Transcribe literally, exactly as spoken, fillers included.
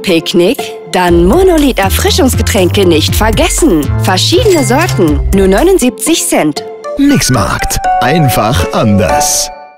Picknick? Dann Monolith Erfrischungsgetränke nicht vergessen. Verschiedene Sorten, nur neunundsiebzig Cent. Mixmarkt. Einfach anders.